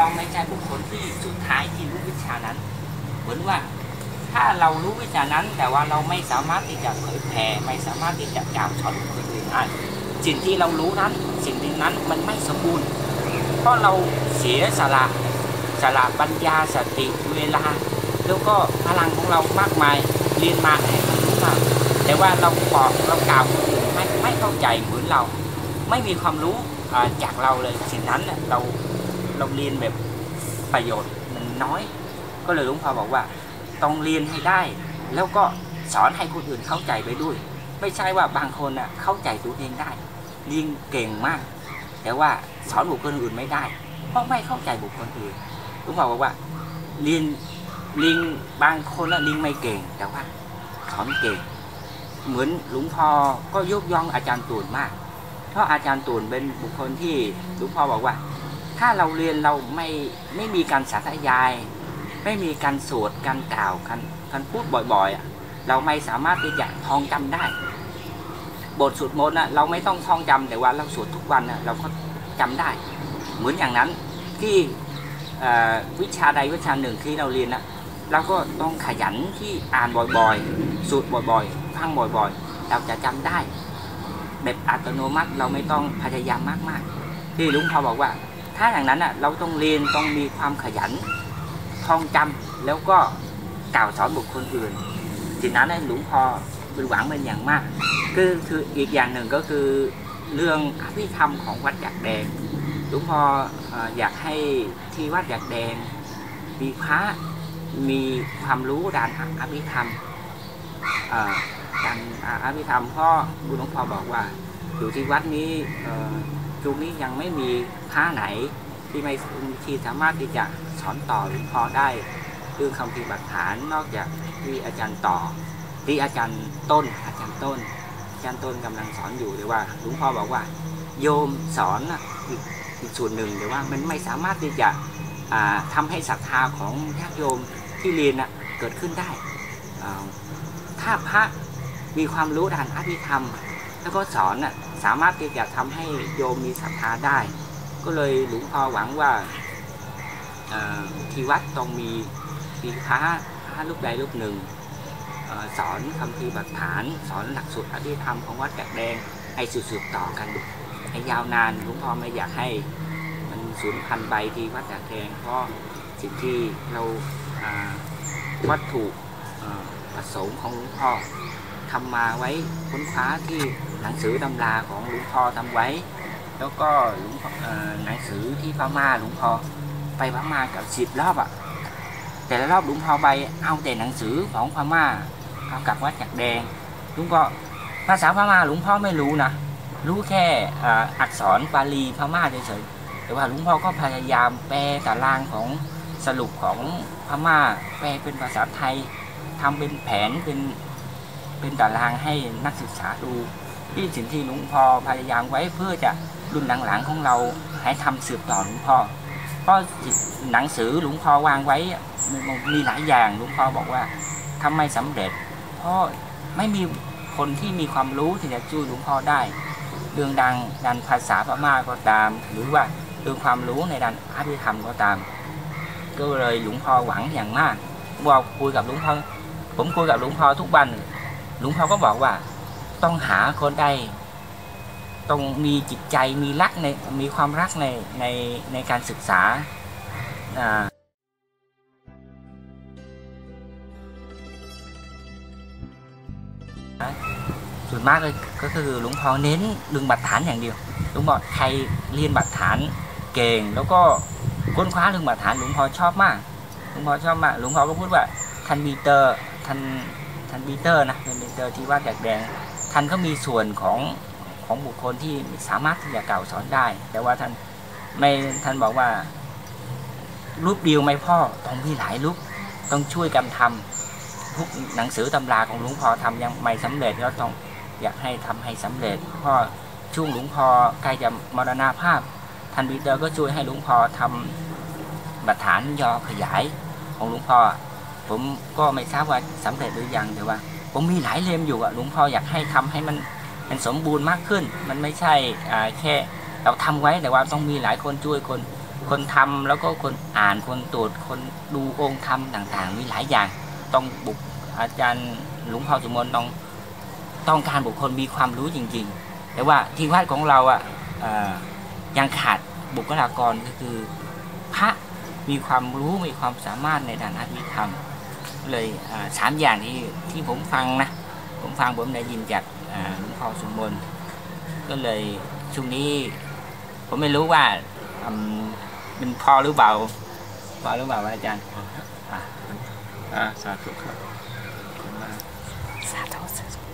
ไม่ใช่บุคคลที่สุดท้ายที่รู้วิชานั้นเหมือนว่าถ้าเรารู้วิชานั้นแต่ว่าเราไม่สามารถที่จะเผยแผ่ไม่สามารถที่จะกล่าวสอนคนอื่นได้สิ่งที่เรารู้นั้นสิ่งนั้นมันไม่สมบูรณ์เพราะเราเสียสละปัญญาสติเวลาแล้วก็พลังของเรามากมายเรียนมาให้มันรู้มากแต่ว่าเราบอกเรากล่าวคนอื่นไม่เข้าใจเหมือนเราไม่มีความรู้จากเราเลยสิ่งนั้นเราเรียนแบบประโยชน์มันน้อยก็เลยหลวงพ่อบอกว่าต้องเรียนให้ได้แล้วก็สอนให้คนอื่นเข้าใจไปด้วยไม่ใช่ว่าบางคนเข้าใจตัวเองได้เรียนเก่งมากแต่ว่าสอนบุคคลอื่นไม่ได้เพราะไม่เข้าใจบุคคลอื่นหลวงพ่อบอกว่าเรียนบางคนเรียนไม่เก่งแต่ว่าสอนเก่งเหมือนหลวงพ่อก็ยกย่องอาจารย์ตูนมากเพราะอาจารย์ตูนเป็นบุคคลที่หลวงพ่อบอกว่าถ้าเราเรียนเราไม่มีการสาธยายไม่มีการสวดการกล่าวการพูดบ่อยๆเราไม่สามารถที่จะท่องจำได้บทสวดมนต์เราไม่ต้องท่องจำแต่ว่าเราสวดทุกวันเราก็จำได้เหมือนอย่างนั้นที่วิชาใดวิชาหนึ่งที่เราเรียนเราก็ต้องขยันที่อ่านบ่อยๆสวดบ่อยๆฟังบ่อยๆเราจะจำได้แบบอัตโนมัติเราไม่ต้องพยายามมากๆที่หลวงพ่อบอกว่าถ้าอย่างนั้นเราต้องเรียนต้องมีความขยันท่องจำแล้วก็กล่าวสอนบุคคลอื่นสิ่งนั้นหลวงพ่อเป็นหวังเป็นอย่างมากคืออีกอย่างหนึ่งก็คือเรื่องอภิธรรมของวัดจักแดงหลวงพ่ออยากให้ที่วัดจักแดงมีพระมีความรู้ด้านอภิธรรมอภิธรรมเพราะหลวงพ่อบอกว่าอยู่ที่วัดนี้ช่วงนี้ยังไม่มีพระไหนที่สามารถที่จะสอนต่อหลวงพ่อได้เรื่องคำพิบัติฐานนอกจากที่อาจารย์ต่อที่อาจารย์ต้นกำลังสอนอยู่แต่ว่าหลวงพ่อบอกว่าโยมสอนอีกส่วนหนึ่งแต่ว่ามันไม่สามารถที่จะทำให้ศรัทธาของญาติโยมที่เรียนเกิดขึ้นได้ถ้าพระมีความรู้ด้านอภิธรรมแล้วก็สอนสามารถที่จะทำให้โยมมีศรัทธาได้ก็เลยหลวงพ่อหวังว่าที่วัดต้องมีพระรูปใดรูปหนึ่งสอนคำพิบัติฐานสอนหลักสูตรอภิธรรมของวัดจักแดงให้สืบต่อกันให้ยาวนานหลวงพ่อไม่อยากให้มันสูญพันธุ์ไปที่วัดจักแดงเพราะสิ่งที่เราวัตถุประสงค์ของหลวงพ่อทำมาไว้ค้นคว้าที่หนังสือตำราของหลวงพ่อทำไว้แล้วก็หนังสือที่พม่าหลวงพ่อไปพม่ากับ10 รอบแต่ละรอบหลวงพ่อไปเอาแต่หนังสือของพม่าเอากับวัดจักแดงหลวงพ่อภาษาพม่าหลวงพ่อไม่รู้นะรู้แค่อักษรบาลีพม่าเฉยๆแต่ว่าหลวงพ่อก็พยายามแปลตารางของสรุปของพม่าแปลเป็นภาษาไทยทำเป็นแผนเป็นตารางให้นักศึกษาดูที่สิ่งที่หลวงพ่อพยายามไว้เพื่อจะรุ่นหลังๆของเราให้ทำสืบต่อหลวงพ่อเพราะหนังสือหลวงพ่อวางไว้มีหลายอย่างหลวงพ่อบอกว่าทำไม่สำเร็จเพราะไม่มีคนที่มีความรู้ที่จะช่วยหลวงพ่อได้เรื่องด้านภาษาพม่าก็ตามหรือว่าเรื่องความรู้ในด้านอภิธรรมก็ตามก็เลยหลวงพ่อหวังอย่างมากว่าคุยกับหลวงพ่อผมคุยกับหลวงพ่อทุกวันหลวงพ่อก็บอกว่าต้องหาคนใดต้องมีจิตใจมีความรักในการศึกษาส่วนมากเลยก็คือหลวงพ่อเน้นเรื่องบรรฐานอย่างเดียวหลวงพ่อใครเรียนบรรฐานเก่งแล้วก็ค้นคว้าเรื่องบรรฐานหลวงพ่อชอบมากหลวงพ่อก็พูดว่าท่านบีเตอร์นะเป็นบีเตอร์ที่วัดจักแดงท่านก็มีส่วนของบุคคลที่สามารถที่จะกล่าวสอนได้แต่ว่าท่านบอกว่ารูปเดียวไม่พอต้องมีหลายรูปต้องช่วยกันทำทุกหนังสือตำราของหลวงพ่อทำยังไม่สำเร็จก็ต้องอยากให้ทำให้สำเร็จเพราะช่วงหลวงพ่อใกล้จะมรณภาพท่านบีเตอร์ก็ช่วยให้หลวงพ่อทำบรรฐานย่อขยายของหลวงพ่อผมก็ไม่ทราบว่าสำเร็จหรือยังแต่ว่าผมมีหลายเล่มอยู่หลวงพ่ออยากให้ทำให้มันสมบูรณ์มากขึ้นมันไม่ใช่แค่เราทำไว้แต่ว่าต้องมีหลายคนช่วยคนคนทำแล้วก็คนอ่านคนตรวจคนดูองค์ธรรมต่างๆมีหลายอย่างต้องบุกอาจารย์หลวงพ่อสุมนต้องการบุคคลมีความรู้จริงๆแต่ว่าที่วัดของเรายังขาดบุคลากรก็คือพระมีความรู้มีความสามารถในด้านอภิธรรมเลย3 อย่างที่ผมฟังนะผมได้ยินจากหลวงพ่อสุมนก็เลยช่วงนี้ผมไม่รู้ว่ามันพอหรือเปล่าอาจารย์สาธุครับสาธุ